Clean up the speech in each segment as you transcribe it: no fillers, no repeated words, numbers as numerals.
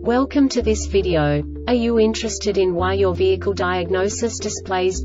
Welcome to this video. Are you interested in why your vehicle diagnosis displays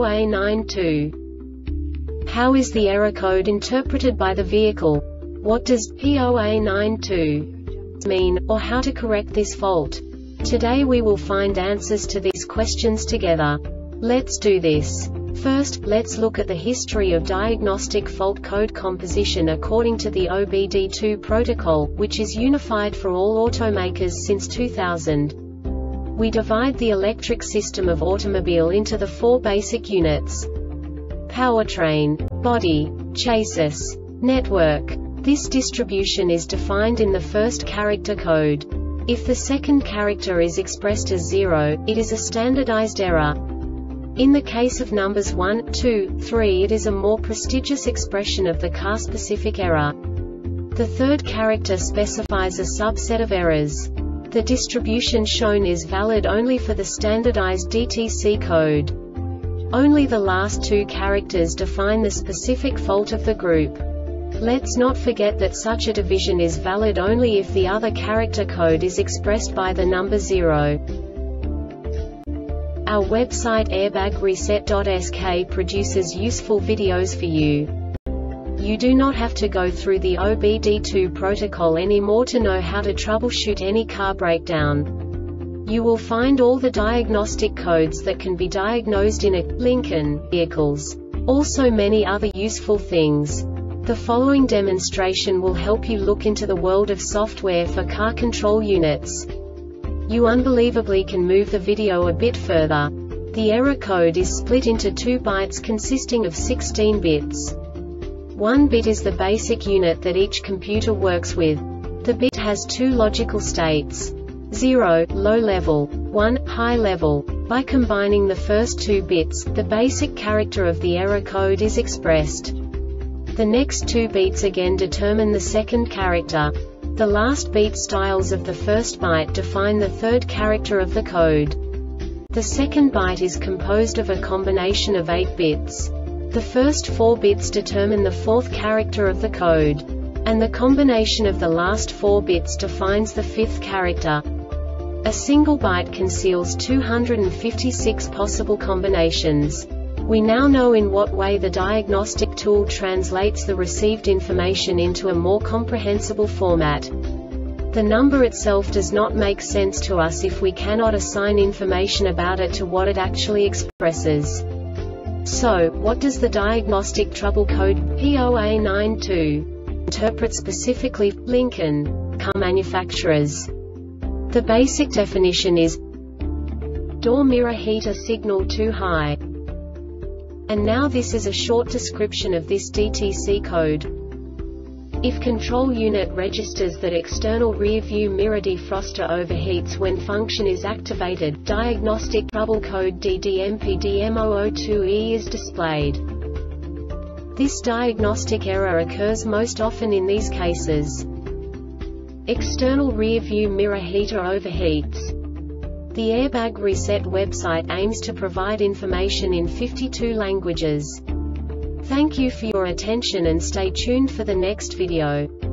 P0A92? How is the error code interpreted by the vehicle? What does P0A92 mean, or how to correct this fault? Today we will find answers to these questions together. Let's do this. First, let's look at the history of diagnostic fault code composition according to the OBD2 protocol, which is unified for all automakers since 2000. We divide the electric system of automobile into the four basic units: powertrain, body, chassis, network. This distribution is defined in the first character code. If the second character is expressed as 0, it is a standardized error. In the case of numbers 1, 2, 3, it is a more prestigious expression of the car-specific error. The third character specifies a subset of errors. The distribution shown is valid only for the standardized DTC code. Only the last two characters define the specific fault of the group. Let's not forget that such a division is valid only if the other character code is expressed by the number 0. Our website airbagreset.sk produces useful videos for you. You do not have to go through the OBD2 protocol anymore to know how to troubleshoot any car breakdown. You will find all the diagnostic codes that can be diagnosed in a Lincoln vehicles. Also many other useful things. The following demonstration will help you look into the world of software for car control units. You unbelievably can move the video a bit further. The error code is split into 2 bytes consisting of 16 bits. 1 bit is the basic unit that each computer works with. The bit has 2 logical states: 0, low level, 1, high level. By combining the first 2 bits, the basic character of the error code is expressed. The next 2 beats again determine the second character. The last beat styles of the first byte define the third character of the code. The second byte is composed of a combination of 8 bits. The first 4 bits determine the fourth character of the code. And the combination of the last 4 bits defines the fifth character. A single byte conceals 256 possible combinations. We now know in what way the diagnostic tool translates the received information into a more comprehensible format. The number itself does not make sense to us if we cannot assign information about it to what it actually expresses. So, what does the diagnostic trouble code P0A92 interpret specifically for Lincoln car manufacturers? The basic definition is door mirror heater signal too high. And now this is a short description of this DTC code. If control unit registers that external rear view mirror defroster overheats when function is activated, diagnostic trouble code DDMPDM002E is displayed. This diagnostic error occurs most often in these cases: external rear view mirror heater overheats. The Airbag Reset website aims to provide information in 52 languages. Thank you for your attention and stay tuned for the next video.